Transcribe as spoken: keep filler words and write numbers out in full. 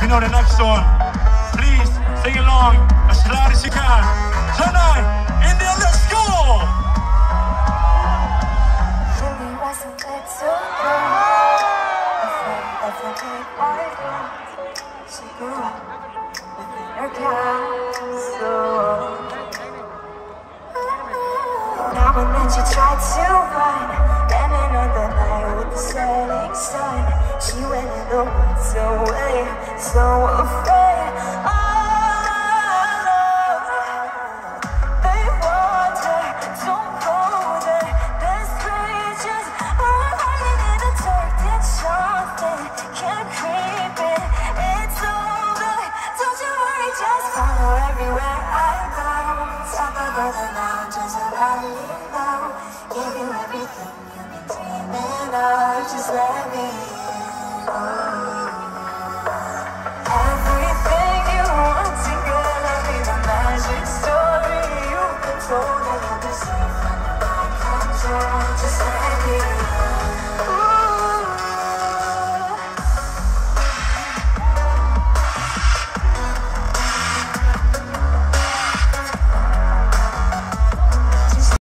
you know the next one. Please sing along as loud as you can. Tonight, India, let's go! Really wasn't it so good? Afraid of the big boyfriend. She grew up within her castle. Now and then she tried to run, landing on the night with the setting sun. She went in the woods away, so afraid. Oh, they want her, don't hold her. There's creatures are hiding in the dark. Did something, can't creep in. It's over, don't you worry, just follow everywhere I go. Top of the mountains, about you know. Give you everything you've been dreaming of. Just let